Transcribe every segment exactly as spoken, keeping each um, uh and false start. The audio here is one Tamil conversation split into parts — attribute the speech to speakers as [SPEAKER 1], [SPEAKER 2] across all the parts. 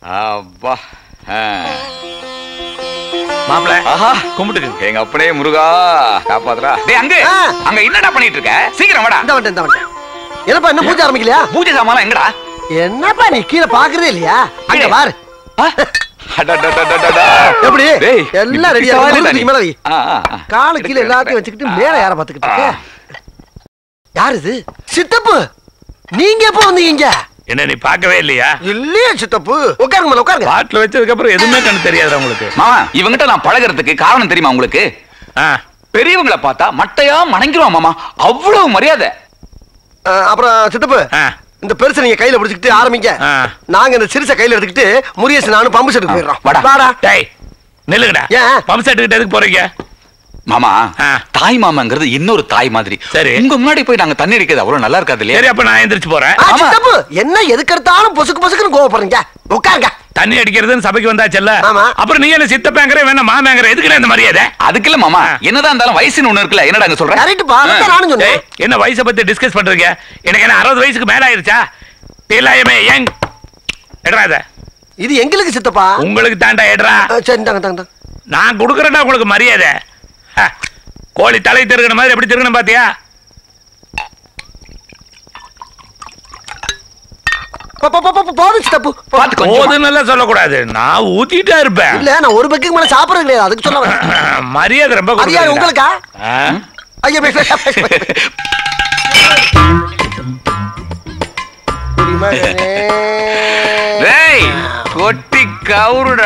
[SPEAKER 1] அப்பா
[SPEAKER 2] மாப்பிள
[SPEAKER 1] ஆஹா
[SPEAKER 2] கும்பிட்டுக்கு
[SPEAKER 1] எங்க அப்படியே முருகா காப்பாத்துறா. டேய் அங்க அங்க என்னடா பண்ணிட்டு இருக்க? சீக்கிரம் வாடா.
[SPEAKER 3] இந்த வந்து இந்த வந்து. என்னப்பா இன்னும் பூஜை ஆரம்பிக்கலையா?
[SPEAKER 1] பூஜை சாமான் எங்கடா?
[SPEAKER 3] என்னப்பா நீ கீழ பாக்குறதே இல்லையா? அங்க பாரு. எப்படி எல்லாம் ரெடியா இருக்கு. மேல வை. கால கீழ எல்லாத்தையும் வச்சுக்கிட்டு மேல யார பாத்துக்கிட்டு இருக்க? யார் இது? சித்தப்பு. நீங்க எப்ப வந்தீங்க?
[SPEAKER 2] என்ன நீ பார்க்கவே இல்லையா?
[SPEAKER 3] இல்லையே சித்தப்பு. உட்காருங்க மேல உட்காருங்க.
[SPEAKER 2] பாட்டில் வச்சதுக்கு அப்புறம் எதுவுமே கண்ணு தெரியாது உங்களுக்கு.
[SPEAKER 1] மாமா இவங்கிட்ட நான் பழகிறதுக்கு காரணம் தெரியுமா உங்களுக்கு? பெரியவங்களை பார்த்தா மட்டையா மணங்கிருவான் மாமா, அவ்வளவு மரியாதை.
[SPEAKER 3] அப்புறம் சித்தப்பு இந்த பெருசை நீங்க கையில பிடிச்சிக்கிட்டு ஆரம்பிங்க. நாங்க இந்த சிறுசை கையில எடுத்துக்கிட்டு முருகேசன் நானும் பம்பு செட்டுக்கு போயிடுறோம். வாடா.
[SPEAKER 2] டேய் நில்லுங்கடா. பம்பு செட்டுக்கிட்ட எதுக்கு போறீங்க?
[SPEAKER 1] மாமா தாய் மாமாங்கிறது இன்னொரு தாய் மாதிரி.
[SPEAKER 2] சரி
[SPEAKER 1] உங்க முன்னாடி போய் நாங்க தண்ணி அடிக்கிறது அவ்வளவு நல்லா இருக்காது இல்லையா?
[SPEAKER 2] சரி அப்ப நான் எந்திரிச்சு போறேன்.
[SPEAKER 3] என்ன எதுக்கு எடுத்தாலும் பொசுக்கு பொசுக்குன்னு கோவப்படுறீங்க? உட்காருங்க.
[SPEAKER 2] தண்ணி அடிக்கிறதுன்னு சபைக்கு வந்தாச்சல்ல, அப்புறம் நீ என்ன சித்தப்பேங்கற வேணா மாமேங்கற எதுக்கு இந்த மரியாதை?
[SPEAKER 1] அதுக்கு இல்ல மாமா, என்னதான் இருந்தாலும் வயசுன்னு ஒண்ணு இருக்குல்ல. என்னடா அங்க சொல்ற?
[SPEAKER 3] கரெக்ட் பா, நானும் சொன்னேன்.
[SPEAKER 2] என்ன வயசை பத்தி டிஸ்கஸ் பண்றீங்க? எனக்கு என்ன அறுபது வயசுக்கு மேல ஆயிருச்சா? எல்லாமே யங். எட்ரா இத.
[SPEAKER 3] இது எங்களுக்கு சித்தப்பா.
[SPEAKER 2] உங்களுக்கு தாண்டா எட்ரா.
[SPEAKER 3] சரி தாங்க தாங்க.
[SPEAKER 2] நான் கொடுக்கறேன்டா உங்களுக்கு மரியாதை. கோழி தலை திருகின மாதிரி எப்படி திருகணும் பாத்தியா? சொல்லக்கூடாது, நான் ஊத்திட்டா இருப்பேன்.
[SPEAKER 3] இல்ல நான் ஒரு பக்கெட் மேல சாப்பிடுறது கிடையாது, அதுக்கு சொல்ல வரேன்.
[SPEAKER 2] மரியாதை ரொம்ப
[SPEAKER 3] உங்களுக்கா?
[SPEAKER 1] கொட்டி கவுருடா.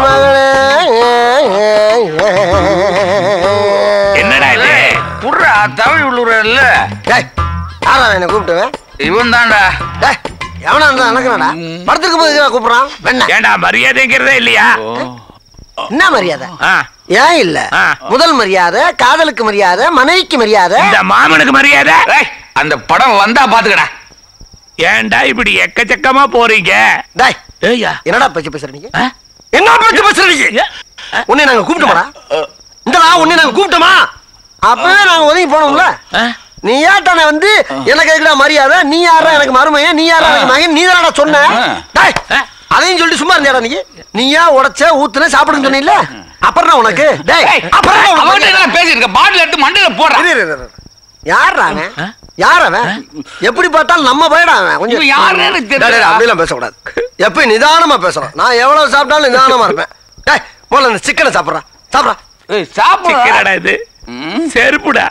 [SPEAKER 2] என்னடா இது?
[SPEAKER 1] புடுறா தமிழ் உள்ளூர்ல.
[SPEAKER 3] யாரா என்ன கூப்பிட்டுவேன்?
[SPEAKER 1] இவன் தான்டா.
[SPEAKER 3] எவனா இருந்தா எனக்குறா படத்துக்கு போய் கூப்பிடுறான்.
[SPEAKER 2] ஏண்டா மரியாதைங்கிறதே இல்லையா?
[SPEAKER 3] என்ன மரியாதை? ஏன் இல்ல? முதல் மரியாதை காதலுக்கு மரியாதை, மனைவிக்கு மரியாதை,
[SPEAKER 2] இந்த மாமனுக்கு மரியாதை.
[SPEAKER 1] அந்த படம் வந்தா பாத்துக்கடா.
[SPEAKER 2] ஏண்டா இப்படி எக்கச்சக்கமா போறீங்க?
[SPEAKER 3] என்னடா பேச்சு பேசுறீங்க? என்ன பேச்சு பேசுறீங்க? உன்னை நாங்க கூப்பிட்டோமா? இந்தடா உன்னை நாங்க கூப்பிட்டோமா? அப்பவே நாங்க ஒதுங்கி போனோம்ல. நீ யாட்டானே வந்து எனக்கு எதுக்குடா மரியாதை? நீ யாரா எனக்கு மருமைய? நீ யாரா எனக்கு மகன்? நீ தானடா சொன்ன. அதையும் சொல்லிட்டு சும்மா இருந்தியாடா நீ? நீயா உடைச்ச ஊத்துன சாப்பிடுன்னு சொன்னீல்ல, அப்புறம் உனக்கு
[SPEAKER 1] அப்புறம் பேசிருக்க பாட்டில் எடுத்து மண்டையில போடுற.
[SPEAKER 3] யாரா அவன்? யார் அவன்? எப்படி பார்த்தாலும் நம்ம போயிடா அவன். கொஞ்சம் யாருன்னு தெரியல. அப்படிலாம் பேசக்கூடாது. எப்ப நிதானமா பேசுறோம். நான் எவ்வளவு சாப்பிட்டாலும் நிதானமா இருப்பேன். டேய் போல இந்த சிக்கனை சாப்பிடுறா. சாப்பிடுறா.
[SPEAKER 1] ஏய் சாப்பிடுடா.
[SPEAKER 2] இது செருப்புடா.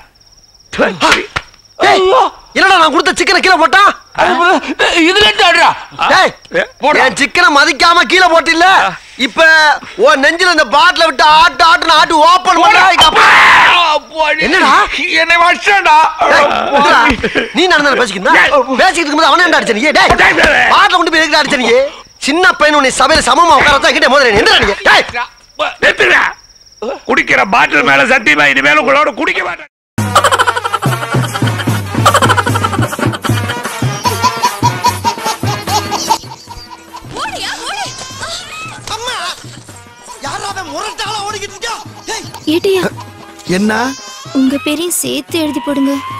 [SPEAKER 3] என்னடா நான் கொடுத்த சிக்கனை கீழே போட்டா?
[SPEAKER 1] இதுல ஆடுறா.
[SPEAKER 3] டேய் என் சிக்கனை மதிக்காம கீழே போட்டில்ல, இப்ப ஓ நெஞ்சில இந்த பாட்டில விட்டு ஆட்டு ஆட்டு ஆட்டு ஓபன் பண்ணா. என்னடா
[SPEAKER 1] என்னை வச்சடா.
[SPEAKER 3] நீ நடந்து பேசிக்கிட்டா பேசிக்கிட்டு இருக்கும்போது அவனே என்ன அடிச்ச நீ? டேய் பாட்டில கொண்டு போய் எதுக்கு அடிச்ச நீ? சின்ன பையன் உன்னை சபையில சமமா உட்கார வச்சா கிட்ட மோதுறேன். என்னடா நீ? டேய்
[SPEAKER 2] நிறுத்துடா. குடிக்கிற பாட்டில் மேல சத்தியமா இனிமேல் உங்களோட குடிக்க மாட்டேன்.
[SPEAKER 4] ஏட்டியா
[SPEAKER 5] என்ன
[SPEAKER 4] உங்க பேரையும் சேர்த்து எழுதி போடுங்க.